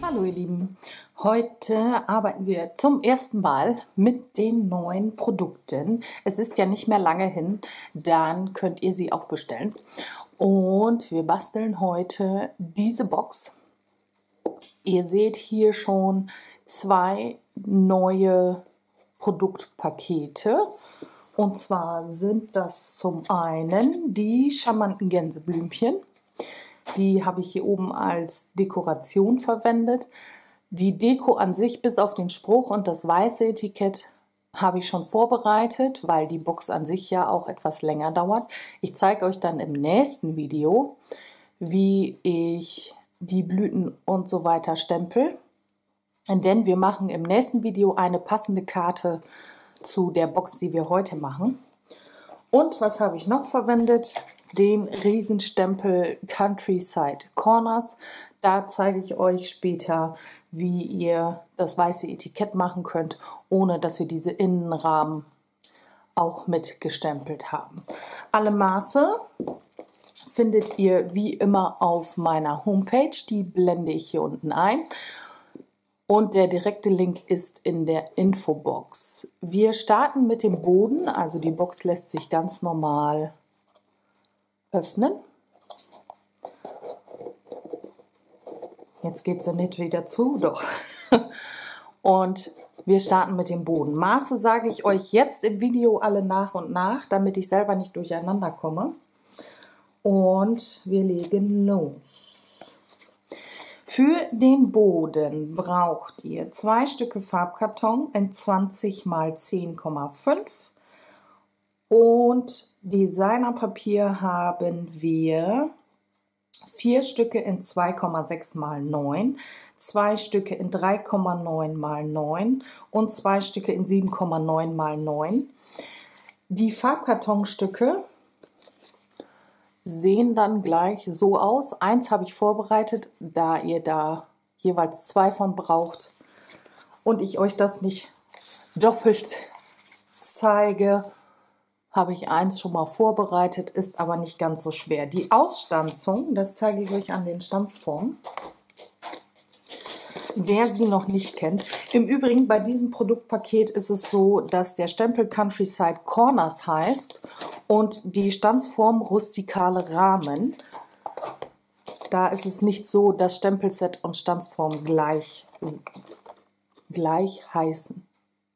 Hallo ihr Lieben, heute arbeiten wir zum ersten Mal mit den neuen Produkten. Es ist ja nicht mehr lange hin, dann könnt ihr sie auch bestellen. Und wir basteln heute diese Box. Ihr seht hier schon zwei neue Produktpakete. Und zwar sind das zum einen die charmanten Gänseblümchen. Die habe ich hier oben als Dekoration verwendet. Die Deko an sich bis auf den Spruch und das weiße Etikett habe ich schon vorbereitet, weil die Box an sich ja auch etwas länger dauert. Ich zeige euch dann im nächsten Video, wie ich die Blüten und so weiter stempel. Denn wir machen im nächsten Video eine passende Karte zu der Box, die wir heute machen. Und was habe ich noch verwendet? Den Riesenstempel Countryside Corners. Da zeige ich euch später, wie ihr das weiße Etikett machen könnt, ohne dass wir diese Innenrahmen auch mit gestempelt haben. Alle Maße findet ihr wie immer auf meiner Homepage. Die blende ich hier unten ein. Und der direkte Link ist in der Infobox. Wir starten mit dem Boden, also die Box lässt sich ganz normal öffnen. Jetzt geht sie nicht wieder zu, doch. Und wir starten mit dem Boden. Maße sage ich euch jetzt im Video alle nach und nach, damit ich selber nicht durcheinander komme. Und wir legen los. Für den Boden braucht ihr 2 Stücke Farbkarton in 20 x 10,5 und Designerpapier haben wir 4 Stücke in 2,6 x 9, 2 Stücke in 3,9 x 9 und 2 Stücke in 7,9 x 9. Die Farbkartonstücke sehen dann gleich so aus. Eins habe ich vorbereitet, da ihr da jeweils 2 von braucht und ich euch das nicht doppelt zeige, habe ich eins schon mal vorbereitet, ist aber nicht ganz so schwer. Die Ausstanzung, das zeige ich euch an den Stanzformen, wer sie noch nicht kennt. Im Übrigen, bei diesem Produktpaket ist es so, dass der Stempel Countryside Corners heißt und die Stanzform rustikale Rahmen. Da ist es nicht so, dass Stempelset und Stanzform gleich heißen.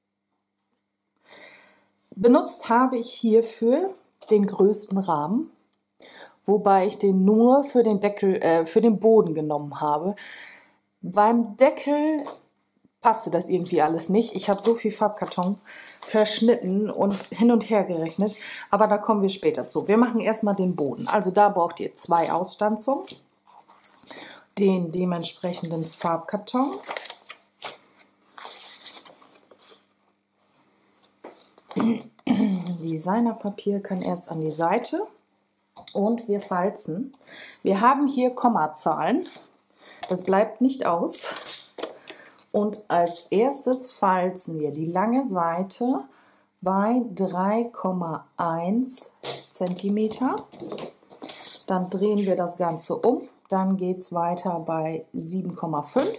Benutzt habe ich hierfür den größten Rahmen, wobei ich den nur für den Deckel, für den Boden genommen habe. Beim Deckel passte das irgendwie alles nicht. Ich habe so viel Farbkarton verschnitten und hin und her gerechnet, aber da kommen wir später zu. Wir machen erstmal den Boden. Also da braucht ihr 2 Ausstanzungen, den dementsprechenden Farbkarton, Designerpapier kann erst an die Seite und wir falzen. Wir haben hier Kommazahlen, das bleibt nicht aus. Und als erstes falzen wir die lange Seite bei 3,1 cm. Dann drehen wir das Ganze um. Dann geht es weiter bei 7,5,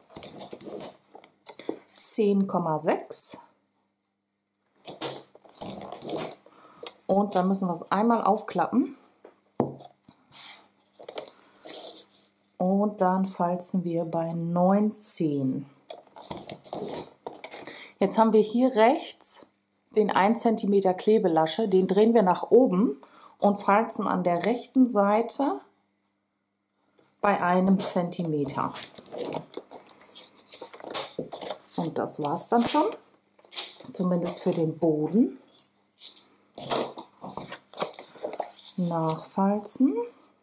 10,6. Und dann müssen wir es einmal aufklappen. Und dann falzen wir bei 19. Jetzt haben wir hier rechts den 1 cm Klebelasche, den drehen wir nach oben und falzen an der rechten Seite bei 1 cm. Und das war's dann schon, zumindest für den Boden. Nachfalzen.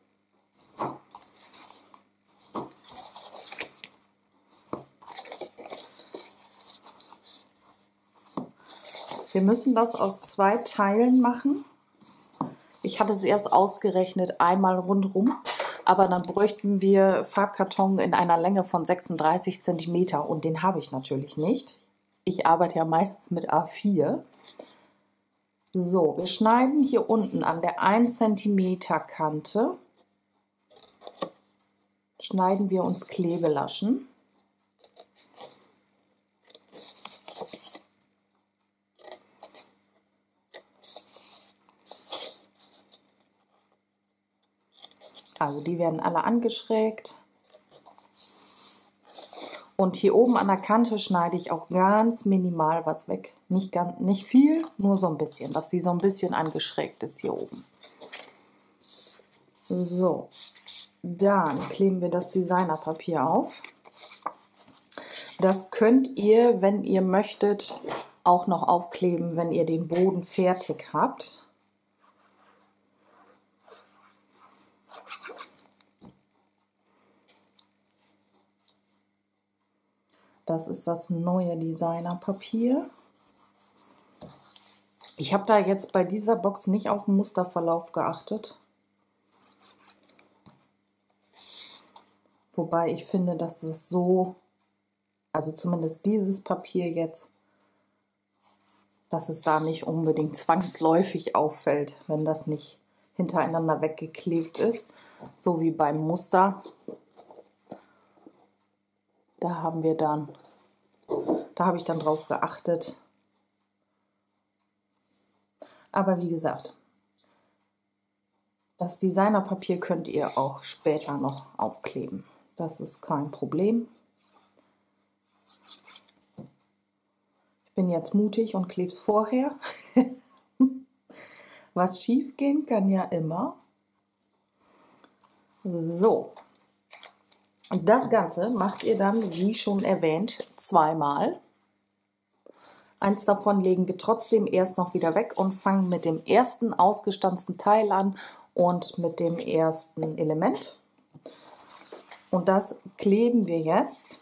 Wir müssen das aus 2 Teilen machen. Ich hatte es erst ausgerechnet, einmal rundherum, aber dann bräuchten wir Farbkarton in einer Länge von 36 cm und den habe ich natürlich nicht. Ich arbeite ja meistens mit A4. So, wir schneiden hier unten an der 1 cm Kante, schneiden wir uns Klebelaschen. Also die werden alle angeschrägt. Und hier oben an der Kante schneide ich auch ganz minimal was weg. Nicht viel, nur so ein bisschen, dass sie so ein bisschen angeschrägt ist hier oben. So, dann kleben wir das Designerpapier auf. Das könnt ihr, wenn ihr möchtet, auch noch aufkleben, wenn ihr den Boden fertig habt. Das ist das neue Designerpapier. Ich habe da jetzt bei dieser Box nicht auf den Musterverlauf geachtet. Wobei ich finde, dass es so, also zumindest dieses Papier jetzt, dass es da nicht unbedingt zwangsläufig auffällt, wenn das nicht hintereinander weggeklebt ist. So wie beim Muster. Da habe ich dann drauf geachtet. Aber wie gesagt, das Designerpapier könnt ihr auch später noch aufkleben. Das ist kein Problem. Ich bin jetzt mutig und klebe es vorher. Was schief gehen kann ja immer. So. Und das Ganze macht ihr dann, wie schon erwähnt, zweimal. Eins davon legen wir trotzdem erst noch wieder weg und fangen mit dem ersten ausgestanzten Teil an und mit dem ersten Element. Und das kleben wir jetzt.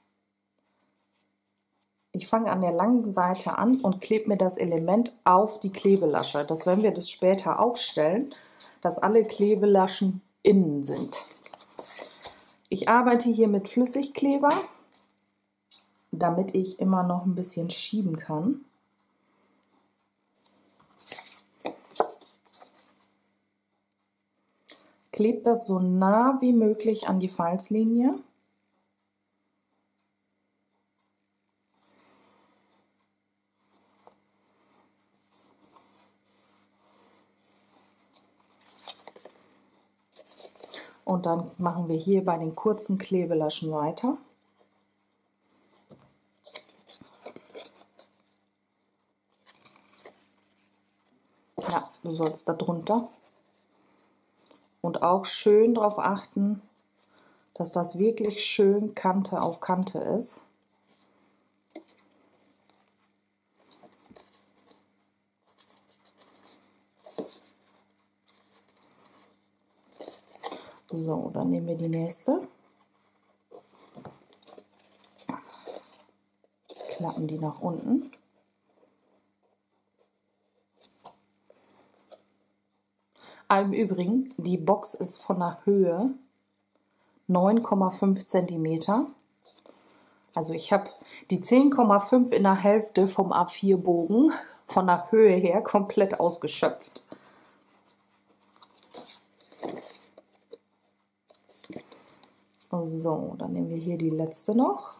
Ich fange an der langen Seite an und klebe mir das Element auf die Klebelasche, dass wenn wir das später aufstellen, dass alle Klebelaschen innen sind. Ich arbeite hier mit Flüssigkleber, damit ich immer noch ein bisschen schieben kann. Klebt das so nah wie möglich an die Falzlinie. Und dann machen wir hier bei den kurzen Klebelaschen weiter. Ja, du sollst da drunter. Und auch schön darauf achten, dass das wirklich schön Kante auf Kante ist. So, dann nehmen wir die nächste. Klappen die nach unten. Im Übrigen, die Box ist von der Höhe 9,5 cm. Also ich habe die 10,5 in der Hälfte vom A4-Bogen von der Höhe her komplett ausgeschöpft. So, dann nehmen wir hier die letzte noch.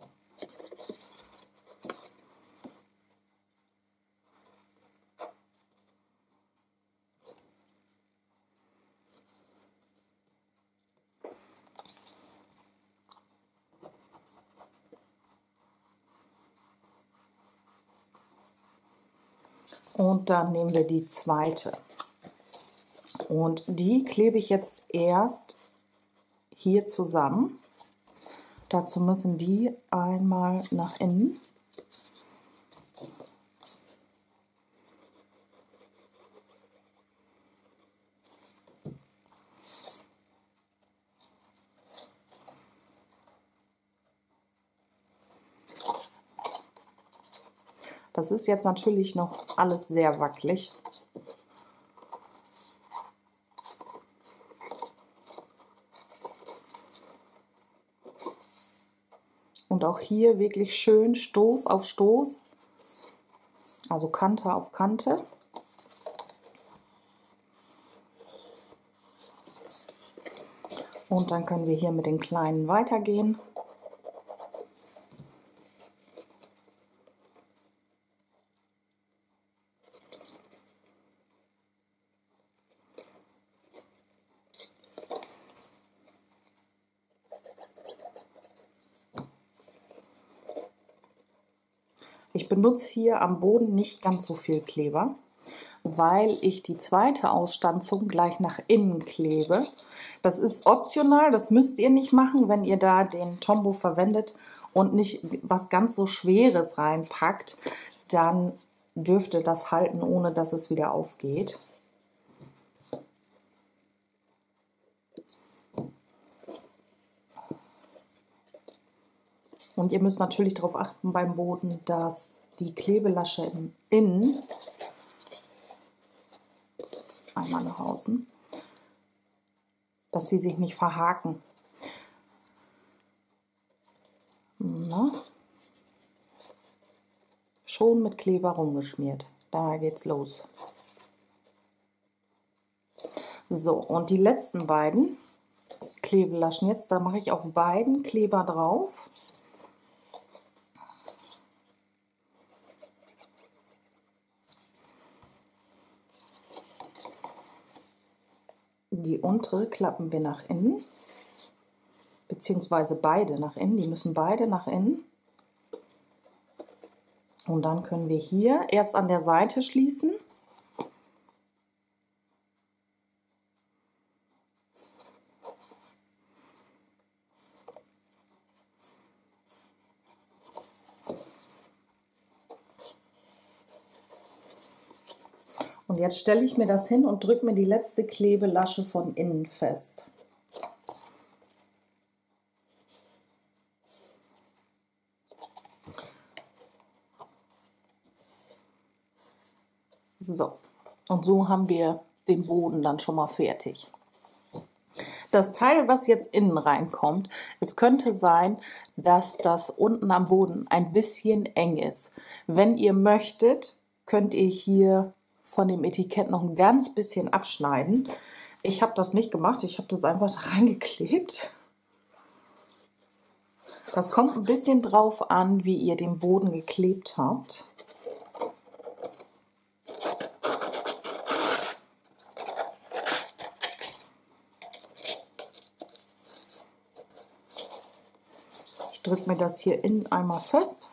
Und dann nehmen wir die zweite. Und die klebe ich jetzt erst hier zusammen. Dazu müssen die einmal nach innen. Das ist jetzt natürlich noch alles sehr wackelig. Und auch hier wirklich schön Stoß auf Stoß, also Kante auf Kante. Und dann können wir hier mit den kleinen weitergehen. Ich benutze hier am Boden nicht ganz so viel Kleber, weil ich die zweite Ausstanzung gleich nach innen klebe. Das ist optional, das müsst ihr nicht machen, wenn ihr da den Tombow verwendet und nicht was ganz so Schweres reinpackt, dann dürfte das halten, ohne dass es wieder aufgeht. Und ihr müsst natürlich darauf achten beim Boden, dass die Klebelasche im Innen, einmal nach außen, dass die sich nicht verhaken. Na? Schon mit Kleber rumgeschmiert. Da geht's los. So, und die letzten beiden Klebelaschen jetzt, da mache ich auf beiden Kleber drauf. Die untere klappen wir nach innen, beziehungsweise beide nach innen, die müssen beide nach innen. Und dann können wir hier erst an der Seite schließen. Und jetzt stelle ich mir das hin und drücke mir die letzte Klebelasche von innen fest. So, und so haben wir den Boden dann schon mal fertig. Das Teil, was jetzt innen reinkommt, es könnte sein, dass das unten am Boden ein bisschen eng ist. Wenn ihr möchtet, könnt ihr hier von dem Etikett noch ein ganz bisschen abschneiden. Ich habe das nicht gemacht, ich habe das einfach da reingeklebt. Das kommt ein bisschen drauf an, wie ihr den Boden geklebt habt. Ich drücke mir das hier innen einmal fest.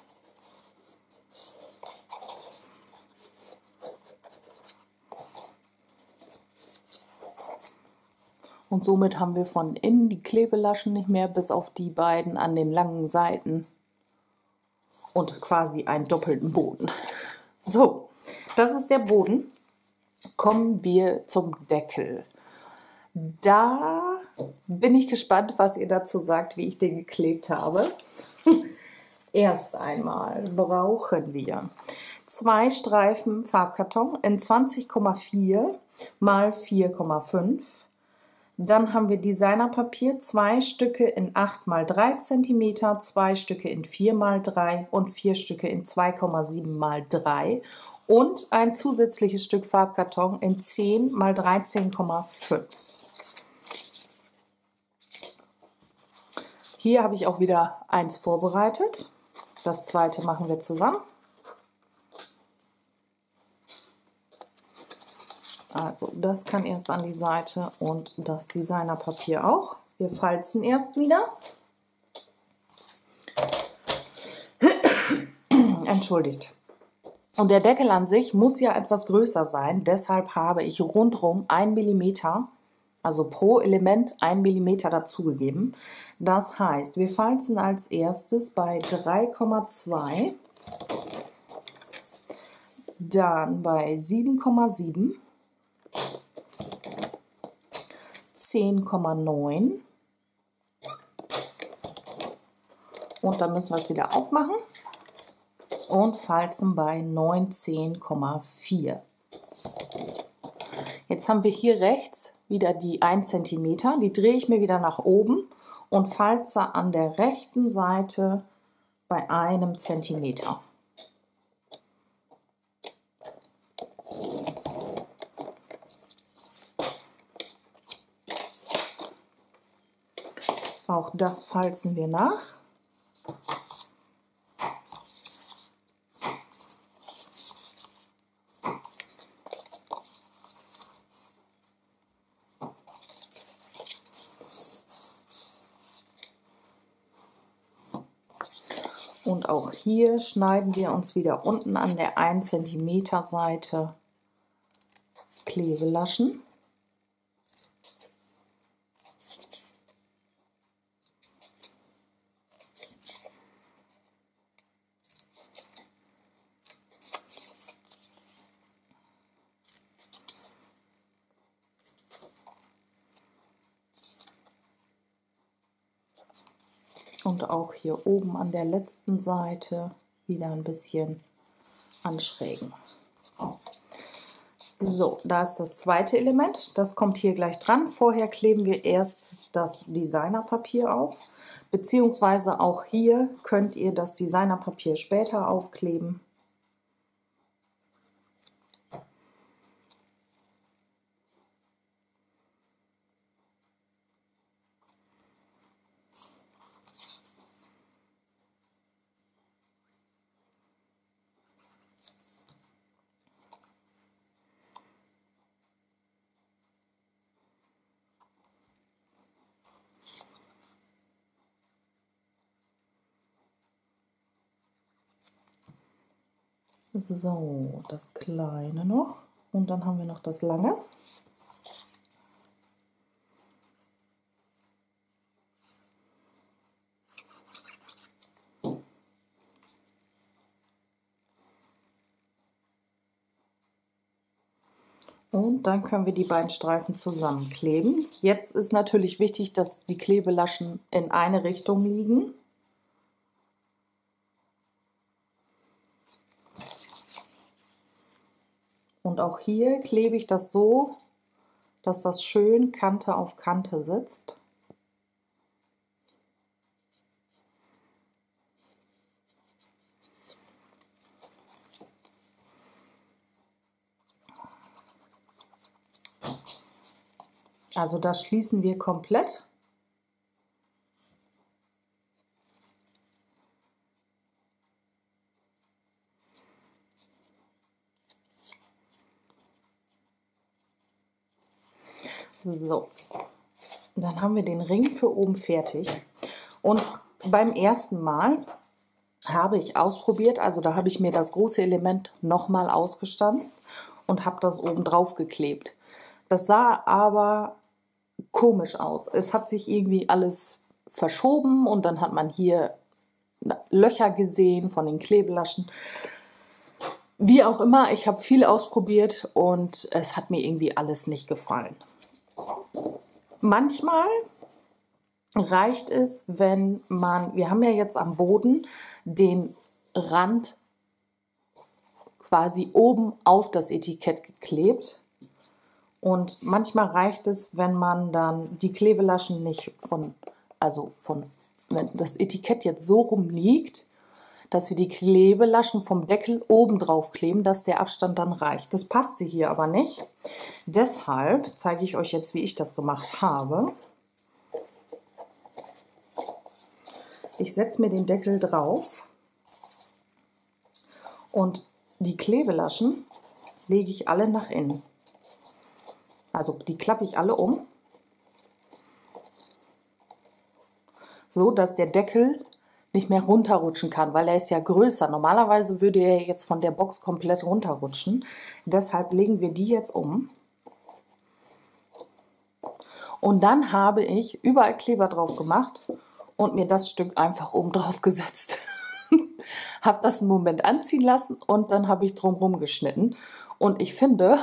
Und somit haben wir von innen die Klebelaschen nicht mehr, bis auf die beiden an den langen Seiten. Und quasi einen doppelten Boden. So, das ist der Boden. Kommen wir zum Deckel. Da bin ich gespannt, was ihr dazu sagt, wie ich den geklebt habe. Erst einmal brauchen wir 2 Streifen Farbkarton in 20,4 x 4,5. Dann haben wir Designerpapier, 2 Stücke in 8 x 3 cm, 2 Stücke in 4 x 3 und 4 Stücke in 2,7 x 3 und ein zusätzliches Stück Farbkarton in 10 x 13,5. Hier habe ich auch wieder eins vorbereitet. Das zweite machen wir zusammen. Also das kann erst an die Seite und das Designerpapier auch. Wir falzen erst wieder. Entschuldigt. Und der Deckel an sich muss ja etwas größer sein. Deshalb habe ich rundherum 1 mm, also pro Element 1 mm dazugegeben. Das heißt, wir falzen als erstes bei 3,2, dann bei 7,7, 10,9 und dann müssen wir es wieder aufmachen und falzen bei 19,4. Jetzt haben wir hier rechts wieder die 1 cm, die drehe ich mir wieder nach oben und falze an der rechten Seite bei 1 cm. Auch das falzen wir nach. Und auch hier schneiden wir uns wieder unten an der 1 cm Seite Klebelaschen. Und auch hier oben an der letzten Seite wieder ein bisschen anschrägen. So, da ist das zweite Element. Das kommt hier gleich dran. Vorher kleben wir erst das Designerpapier auf. Beziehungsweise auch hier könnt ihr das Designerpapier später aufkleben. So, das kleine noch und dann haben wir noch das lange. Und dann können wir die beiden Streifen zusammenkleben. Jetzt ist natürlich wichtig, dass die Klebelaschen in eine Richtung liegen. Und auch hier klebe ich das so, dass das schön Kante auf Kante sitzt. Also das schließen wir komplett. So, dann haben wir den Ring für oben fertig. Und beim ersten Mal habe ich ausprobiert, also da habe ich mir das große Element nochmal ausgestanzt und habe das oben drauf geklebt. Das sah aber komisch aus. Es hat sich irgendwie alles verschoben und dann hat man hier Löcher gesehen von den Klebelaschen. Wie auch immer, ich habe viel ausprobiert und es hat mir irgendwie alles nicht gefallen. Manchmal reicht es, wenn man, wir haben ja jetzt am Boden den Rand quasi oben auf das Etikett geklebt. Und manchmal reicht es, wenn man dann die Klebelaschen nicht wenn das Etikett jetzt so rumliegt, dass wir die Klebelaschen vom Deckel oben drauf kleben, dass der Abstand dann reicht. Das passte hier aber nicht. Deshalb zeige ich euch jetzt, wie ich das gemacht habe. Ich setze mir den Deckel drauf und die Klebelaschen lege ich alle nach innen. Also die klappe ich alle um, so dass der Deckel nicht mehr runterrutschen kann, weil er ist ja größer. Normalerweise würde er jetzt von der Box komplett runterrutschen. Deshalb legen wir die jetzt um. Und dann habe ich überall Kleber drauf gemacht und mir das Stück einfach oben drauf gesetzt. Habe das einen Moment anziehen lassen und dann habe ich drumherum geschnitten. Und ich finde,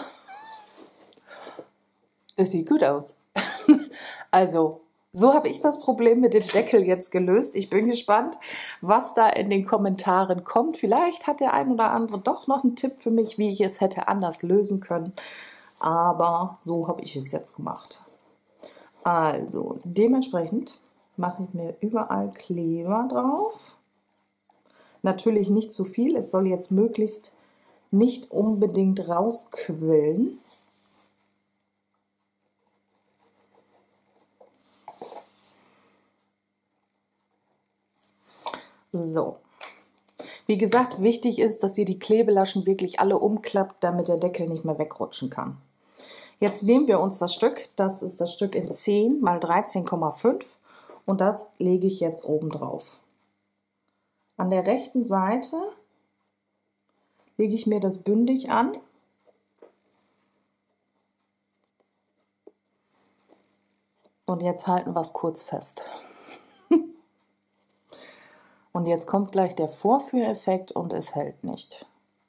das sieht gut aus. Also, so habe ich das Problem mit dem Deckel jetzt gelöst. Ich bin gespannt, was da in den Kommentaren kommt. Vielleicht hat der ein oder andere doch noch einen Tipp für mich, wie ich es hätte anders lösen können. Aber so habe ich es jetzt gemacht. Also, dementsprechend mache ich mir überall Kleber drauf. Natürlich nicht zu viel. Es soll jetzt möglichst nicht unbedingt rausquillen. So, wie gesagt, wichtig ist, dass ihr die Klebelaschen wirklich alle umklappt, damit der Deckel nicht mehr wegrutschen kann. Jetzt nehmen wir uns das Stück, das ist das Stück in 10 x 13,5 und das lege ich jetzt oben drauf. An der rechten Seite lege ich mir das bündig an. Und jetzt halten wir es kurz fest. Und jetzt kommt gleich der Vorführeffekt und es hält nicht.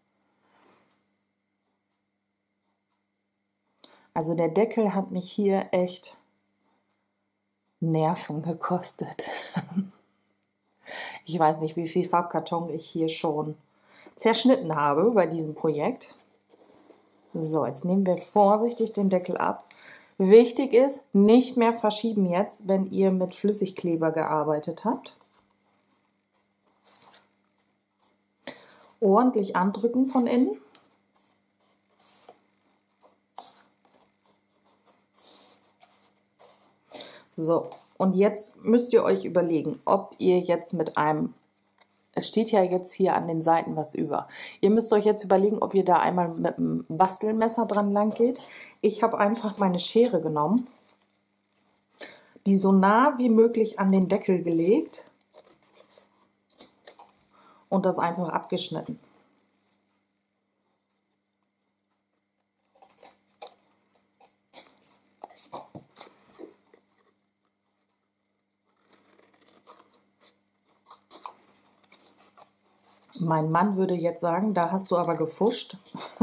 Also der Deckel hat mich hier echt Nerven gekostet. Ich weiß nicht, wie viel Farbkarton ich hier schon zerschnitten habe bei diesem Projekt. So, jetzt nehmen wir vorsichtig den Deckel ab. Wichtig ist, nicht mehr verschieben jetzt, wenn ihr mit Flüssigkleber gearbeitet habt. Ordentlich andrücken von innen. So, und jetzt müsst ihr euch überlegen, ob ihr jetzt mit einem, es steht ja jetzt hier an den Seiten was über. Ihr müsst euch jetzt überlegen, ob ihr da einmal mit einem Bastelmesser dran lang geht. Ich habe einfach meine Schere genommen, die so nah wie möglich an den Deckel gelegt und das einfach abgeschnitten. Mein Mann würde jetzt sagen, da hast du aber gefuscht.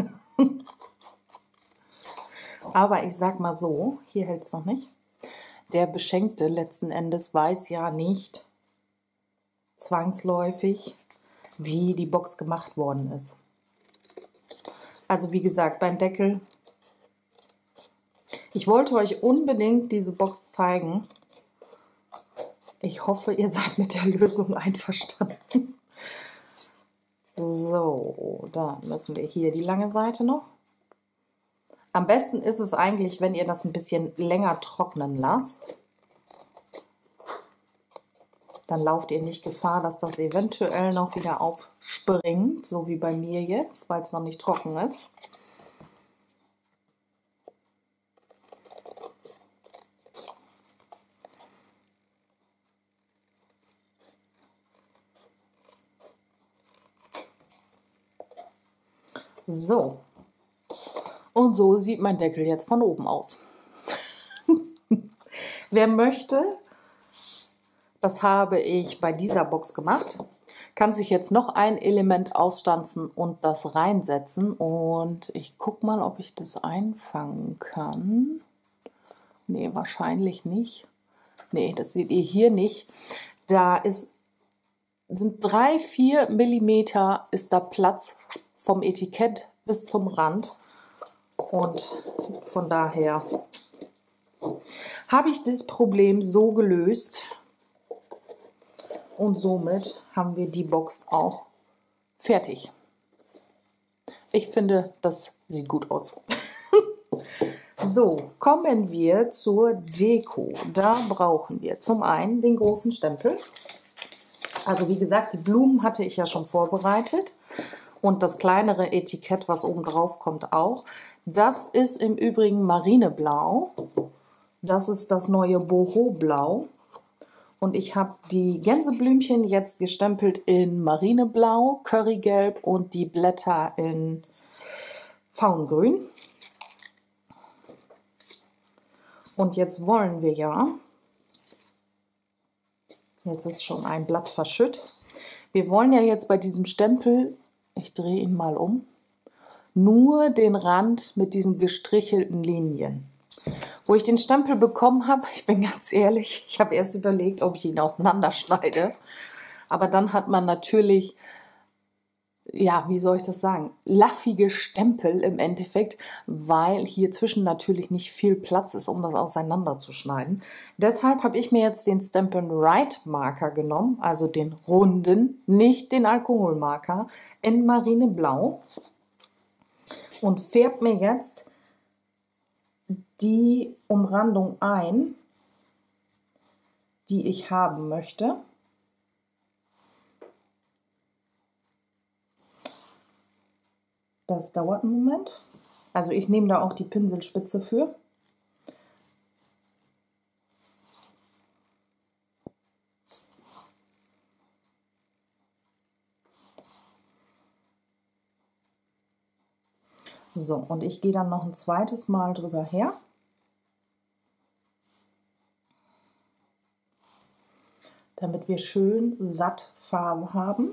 Aber ich sag mal so, hier hält es noch nicht. Der Beschenkte letzten Endes weiß ja nicht zwangsläufig, wie die Box gemacht worden ist. Also wie gesagt, beim Deckel. Ich wollte euch unbedingt diese Box zeigen. Ich hoffe, ihr seid mit der Lösung einverstanden. So, dann müssen wir hier die lange Seite noch. Am besten ist es eigentlich, wenn ihr das ein bisschen länger trocknen lasst. Dann lauft ihr nicht Gefahr, dass das eventuell noch wieder aufspringt, so wie bei mir jetzt, weil es noch nicht trocken ist. So, und so sieht mein Deckel jetzt von oben aus. Wer möchte, das habe ich bei dieser Box gemacht, kann sich jetzt noch ein Element ausstanzen und das reinsetzen. Und ich gucke mal, ob ich das einfangen kann. Nee, wahrscheinlich nicht. Nee, das seht ihr hier nicht. Da sind 3-4 Millimeter ist da Platz vom Etikett bis zum Rand. Und von daher habe ich das Problem so gelöst. Und somit haben wir die Box auch fertig. Ich finde, das sieht gut aus. So, kommen wir zur Deko. Da brauchen wir zum einen den großen Stempel. Also wie gesagt, die Blumen hatte ich ja schon vorbereitet. Und das kleinere Etikett, was oben drauf kommt, auch. Das ist im Übrigen Marineblau. Das ist das neue Boho-Blau. Und ich habe die Gänseblümchen jetzt gestempelt in Marineblau, Currygelb und die Blätter in Faungrün. Und jetzt wollen wir ja, jetzt ist schon ein Blatt verschütt, wir wollen ja jetzt bei diesem Stempel, ich drehe ihn mal um, nur den Rand mit diesen gestrichelten Linien. Wo ich den Stempel bekommen habe, ich bin ganz ehrlich, ich habe erst überlegt, ob ich ihn auseinanderschneide. Aber dann hat man natürlich, ja, wie soll ich das sagen, laffige Stempel im Endeffekt, weil hier zwischen natürlich nicht viel Platz ist, um das auseinanderzuschneiden. Deshalb habe ich mir jetzt den Stampin' Right Marker genommen, also den runden, nicht den Alkoholmarker, in Marineblau und färbe mir jetzt die Umrandung ein, die ich haben möchte. Das dauert einen Moment. Also ich nehme da auch die Pinselspitze für. So, und ich gehe dann noch ein zweites Mal drüber her. Damit wir schön satt Farbe haben.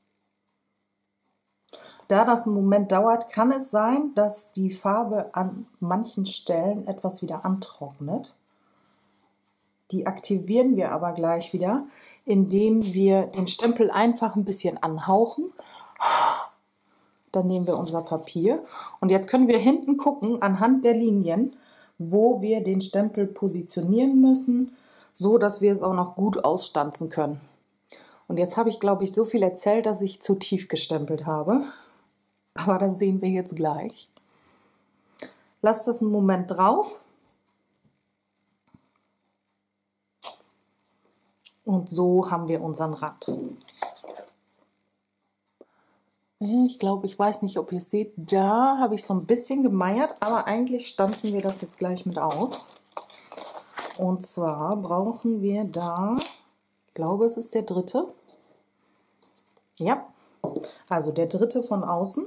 Da das einen Moment dauert, kann es sein, dass die Farbe an manchen Stellen etwas wieder antrocknet. Die aktivieren wir aber gleich wieder, indem wir den Stempel einfach ein bisschen anhauchen. Dann nehmen wir unser Papier und jetzt können wir hinten gucken anhand der Linien, wo wir den Stempel positionieren müssen, so dass wir es auch noch gut ausstanzen können. Und jetzt habe ich, glaube ich, so viel erzählt, dass ich zu tief gestempelt habe. Aber das sehen wir jetzt gleich. Lasst das einen Moment drauf. Und so haben wir unseren Rand. Ich glaube, ich weiß nicht, ob ihr es seht, da habe ich so ein bisschen gemeiert, aber eigentlich stanzen wir das jetzt gleich mit aus. Und zwar brauchen wir da, ich glaube, es ist der dritte. Ja, also der dritte von außen.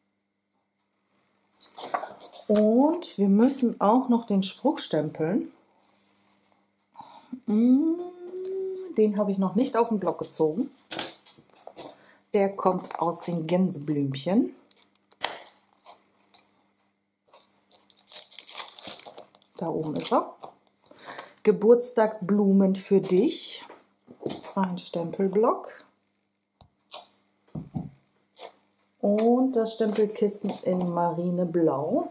Und wir müssen auch noch den Spruch stempeln. Den habe ich noch nicht auf den Block gezogen. Der kommt aus den Gänseblümchen. Da oben ist er. Geburtstagsblumen für dich. Ein Stempelblock. Und das Stempelkissen in Marineblau.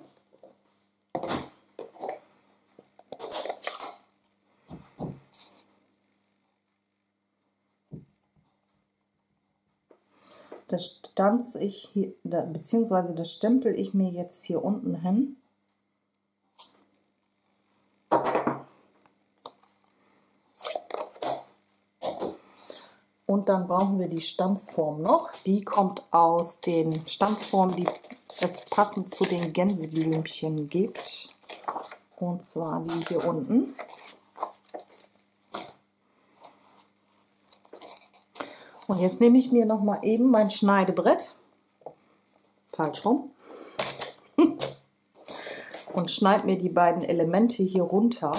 Das stanze ich hier, beziehungsweise das stempel ich mir jetzt hier unten hin. Und dann brauchen wir die Stanzform noch. Die kommt aus den Stanzformen, die es passend zu den Gänseblümchen gibt. Und zwar die hier unten. Und jetzt nehme ich mir noch mal eben mein Schneidebrett. Falsch rum. Und schneide mir die beiden Elemente hier runter.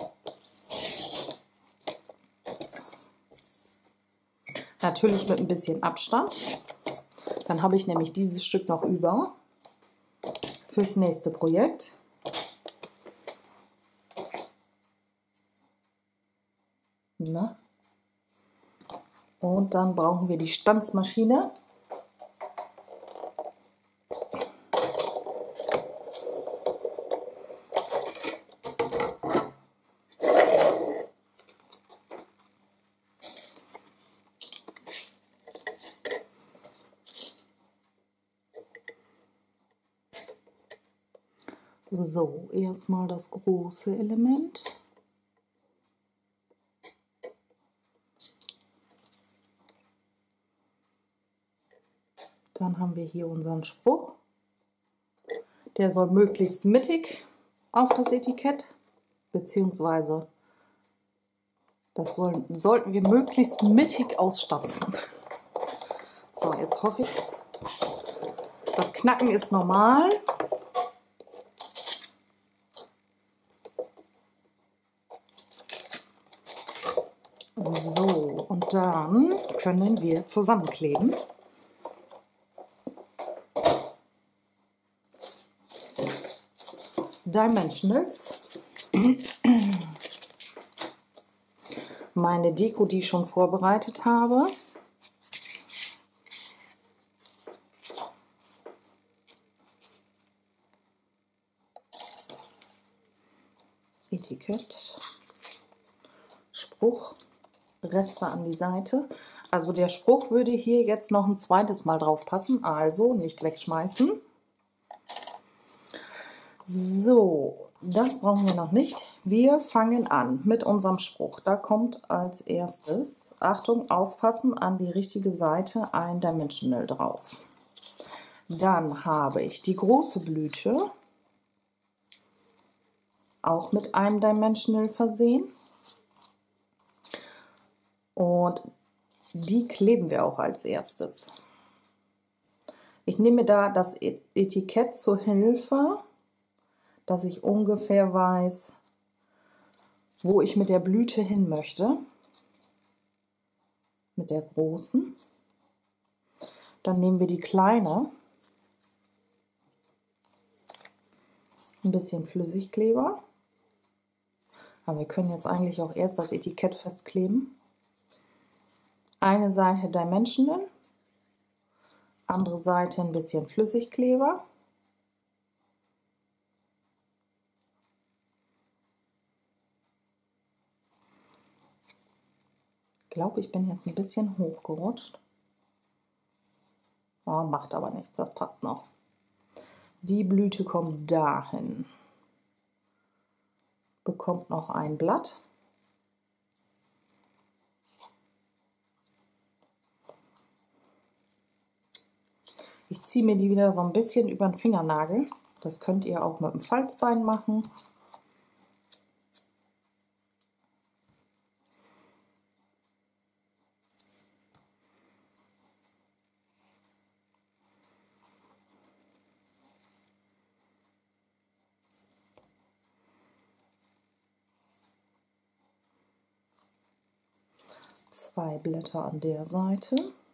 Natürlich mit ein bisschen Abstand. Dann habe ich nämlich dieses Stück noch über fürs nächste Projekt. Na? Und dann brauchen wir die Stanzmaschine. So, erstmal das große Element. Dann haben wir hier unseren Spruch. Der soll möglichst mittig auf das Etikett, beziehungsweise das sollten wir möglichst mittig ausstanzen. So, jetzt hoffe ich, das Knacken ist normal. So, und dann können wir zusammenkleben. Dimensionals. Meine Deko, die ich schon vorbereitet habe. Etikett. Spruch. Reste an die Seite. Also der Spruch würde hier jetzt noch ein zweites Mal drauf passen, also nicht wegschmeißen. So, das brauchen wir noch nicht. Wir fangen an mit unserem Spruch. Da kommt als erstes, Achtung, aufpassen, an die richtige Seite ein Dimensional drauf. Dann habe ich die große Blüte, auch mit einem Dimensional versehen. Und die kleben wir auch als erstes. Ich nehme da das Etikett zur Hilfe, dass ich ungefähr weiß, wo ich mit der Blüte hin möchte. Mit der großen. Dann nehmen wir die kleine. Ein bisschen Flüssigkleber. Aber wir können jetzt eigentlich auch erst das Etikett festkleben. Eine Seite Dimensional, andere Seite ein bisschen Flüssigkleber. Ich glaube, ich bin jetzt ein bisschen hochgerutscht. Oh, macht aber nichts, das passt noch. Die Blüte kommt dahin. Bekommt noch ein Blatt. Ich ziehe mir die wieder so ein bisschen über den Fingernagel. Das könnt ihr auch mit dem Falzbein machen. Zwei Blätter an der Seite.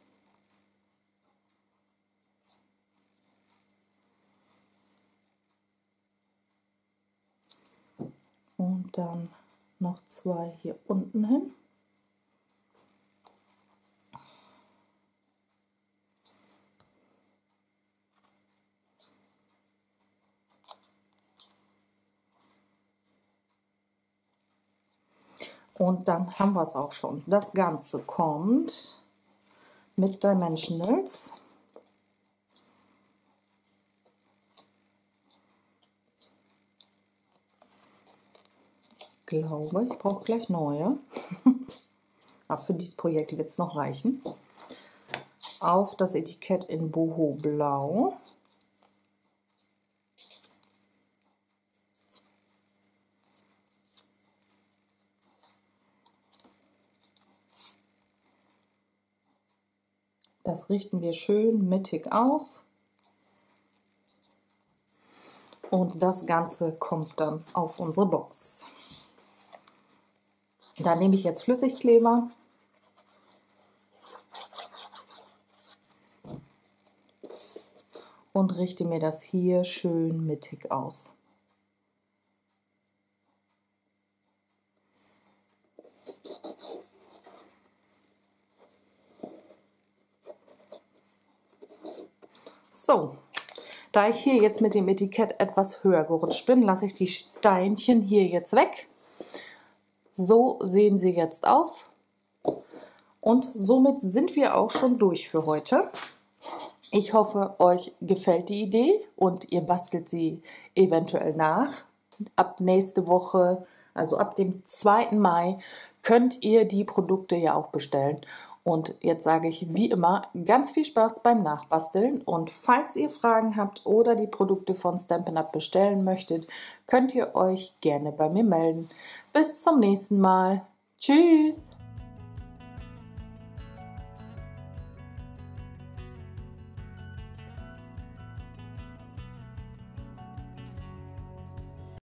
Und dann noch zwei hier unten hin. Und dann haben wir es auch schon. Das Ganze kommt mit Dimensionals. Ich glaube, ich brauche gleich neue. Aber für dieses Projekt wird es noch reichen. Auf das Etikett in Boho Blau. Das richten wir schön mittig aus. Und das Ganze kommt dann auf unsere Box. Da nehme ich jetzt Flüssigkleber. Und richte mir das hier schön mittig aus. So, da ich hier jetzt mit dem Etikett etwas höher gerutscht bin, lasse ich die Steinchen hier jetzt weg. So sehen sie jetzt aus. Und somit sind wir auch schon durch für heute. Ich hoffe, euch gefällt die Idee und ihr bastelt sie eventuell nach. Ab nächste Woche, also ab dem 2. Mai, könnt ihr die Produkte ja auch bestellen. Und jetzt sage ich wie immer ganz viel Spaß beim Nachbasteln. Und falls ihr Fragen habt oder die Produkte von Stampin' Up! Bestellen möchtet, könnt ihr euch gerne bei mir melden. Bis zum nächsten Mal. Tschüss!